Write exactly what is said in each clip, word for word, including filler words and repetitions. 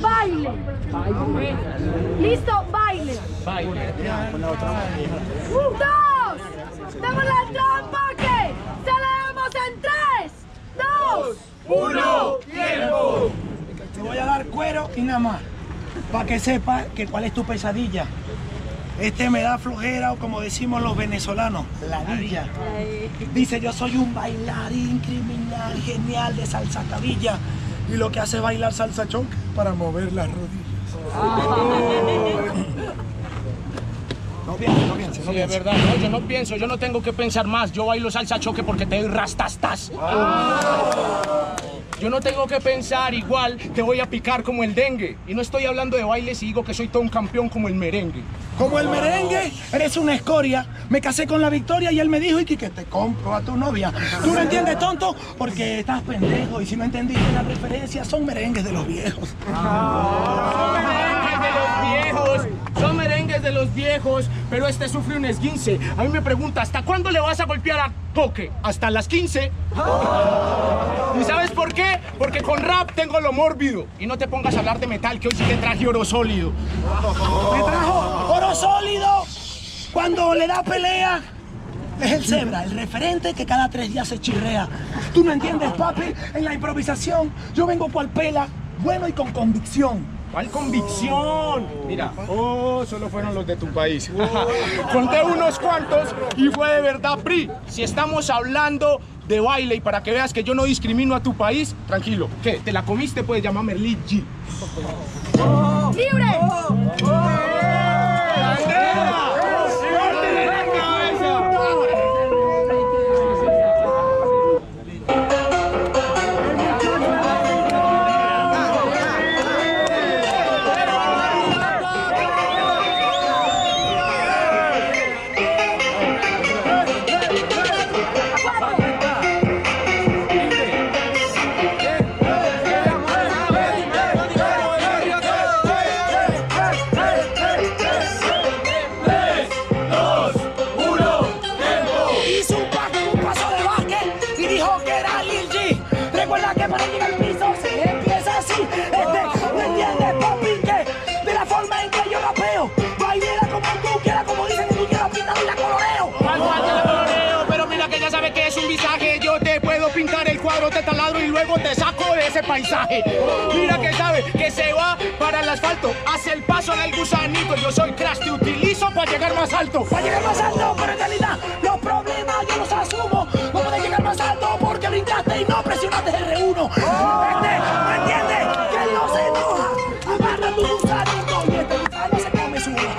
baile. Listo, baile. Baile. Dos. Damos la trampa que celebramos en tres, dos, uno, tiempo. Te voy a dar cuero y nada más, para que sepas que cuál es tu pesadilla. Este me da flojera, o como decimos los venezolanos, ladilla. Dice, yo soy un bailarín criminal genial de salsa cabilla, y lo que hace es bailar salsa choque para mover las rodillas. No pienses, no pienses, no Sí, pienses. es verdad, no, yo no pienso, yo no tengo que pensar más. Yo bailo salsa choque porque te doy rastastas. Yo no tengo que pensar, igual te voy a picar como el dengue. Y no estoy hablando de bailes y digo que soy todo un campeón como el merengue. Como el merengue, eres una escoria. Me casé con la Victoria y él me dijo, y que te compro a tu novia. ¿Tú no entiendes, tonto? Porque estás pendejo, y si no entendiste la referencia, son merengues de los viejos. Son merengues de los viejos, son merengues de los viejos, pero este sufre un esguince. A mí me pregunta, ¿hasta cuándo le vas a golpear a Coque? ¿Hasta las quince? ¿Y sabes por qué? Porque con rap tengo lo mórbido. Y no te pongas a hablar de metal, que hoy sí te traje oro sólido. Me trajo oro sólido. Cuando le da pelea, es el cebra, el referente que cada tres días se chirrea. ¿Tú no entiendes, papi? En la improvisación, yo vengo cual pela, bueno y con convicción. ¿Cuál convicción? Mira, oh, solo fueron los de tu país. Conté unos cuantos y fue de verdad P R I. Si estamos hablando de baile y para que veas que yo no discrimino a tu país, tranquilo. ¿Qué? ¿Te la comiste? Puedes llamarme Luigi. libre. Pintar el cuadro, te taladro y luego te saco de ese paisaje. Mira que sabe que se va para el asfalto, hace el paso del gusanito. Yo soy Crash, te utilizo para llegar más alto. Para llegar más alto, pero en realidad los problemas yo los asumo. No puedes llegar más alto porque brincaste y no presionaste R uno. Este, ¿me entiendes? Que él no se enoja. Agarra tu gusanito y este gusano se come su hoja.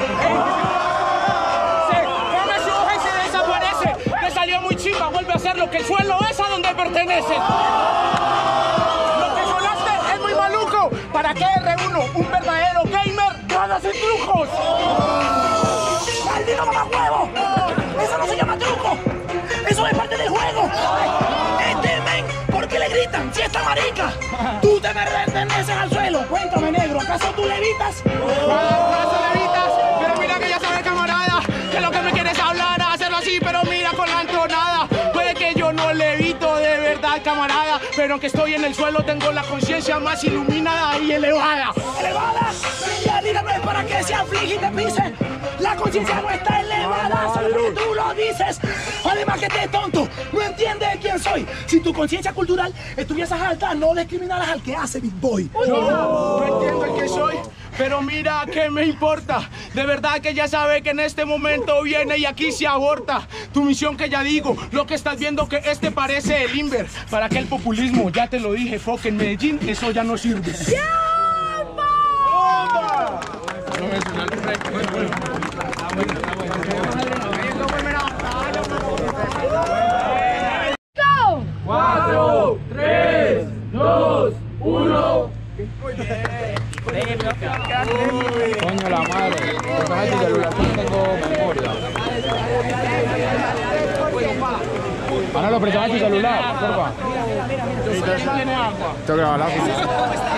Se come su hoja y se desaparece. Te salió muy chimba, vuelve a hacer lo que el suelo es a donde pertenece. Lo que sonaste es muy maluco. ¿Para qué R uno? Un verdadero gamer gana sin trucos. ¡Maldito mamahuevo! Eso no se llama truco. Eso es parte del juego. Este men, ¿por qué le gritan si está marica? Tú te me perteneces al suelo. Cuéntame, negro, ¿acaso tú levitas? ¿Acaso levitas? Pero mira que ya sabes, camarada, que lo que me quieres hablar, hacerlo así, pero mira con la entonada. Puede que yo no levito de verdad, camarada, pero aunque estoy en el suelo tengo la conciencia más iluminada y elevada. ¿Elevada? Ya dígame para que se aflige y te pise. La conciencia no está elevada, solo porque tú lo dices. Además que te tonto, no entiendes quién soy. Si tu conciencia cultural estuviese alta, no discriminaras al que hace Big Boy. Yo no entiendo el que soy, pero mira que me importa. De verdad que ya sabe que en este momento viene y aquí se aborta. Tu misión que ya digo, lo que estás viendo que este parece el Inver. Para que el populismo, ya te lo dije, foque en Medellín, eso ya no sirve. ¡Tiempo! No me suena el rey. ¡Go! Cuatro, tres, dos, uno. Coño la madre, déjame tu celular, no tengo memoria. Manolo, préstame tu celular, porfa. Tengo que grabar la oficina.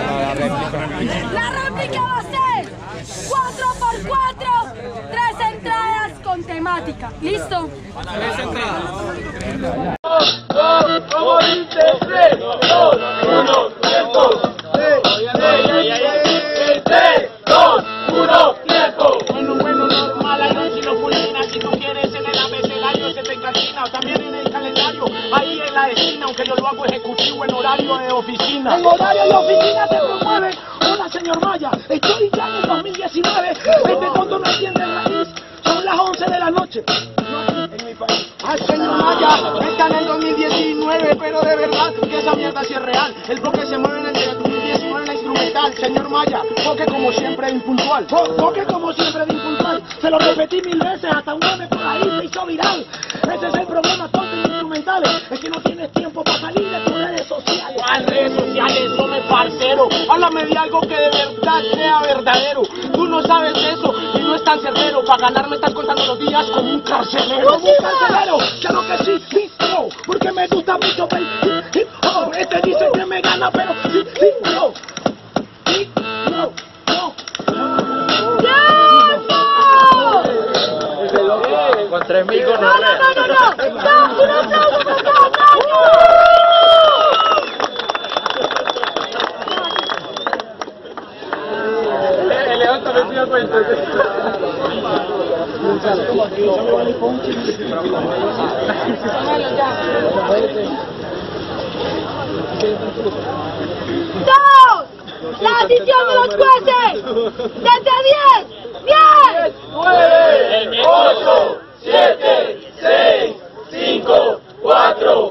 La réplica va a ser cuatro por cuatro, tres entradas con temática. ¿Listo? Tres entradas. Como dice, tres, dos, uno, tiempo. oficina. En horario de oficina se promueve. Hola, señor Maya, estoy ya en el dos mil diecinueve. Este tonto no entiende raíz. Son las once de la noche. No aquí, en mi país. Ay, señor Maya, está en el dos mil diecinueve, pero de verdad que esa mierda sí es real. El bloque se mueve en el dos mil diecinueve en la instrumental. Señor Maya, toque como siempre impuntual. To- Toque como siempre de impuntual. Se lo repetí mil veces, hasta un meme por ahí se hizo viral. Ese es el problema, tonto y instrumentales. Es que no tienes tiempo para salir de tus redes sociales. ¿Cuál redes sociales? Hombre parcero, háblame de algo que de verdad sea verdadero. Tú no sabes de eso y no es tan certero. Para ganarme estás contando los días como un carcelero. Como un carcelero, claro que sí, sí, no, porque me gusta mucho el hip, hip hop. Este dice que me gana, pero sí, sí, no. Sí, no, no. Con tres mil con No, no, no, no, no. No, un aplauso para cada caño. El león también tiene cuenta. Dos. La decisión de los jueces. Desde diez. diez. nueve, ocho, siete, seis, cinco, cuatro,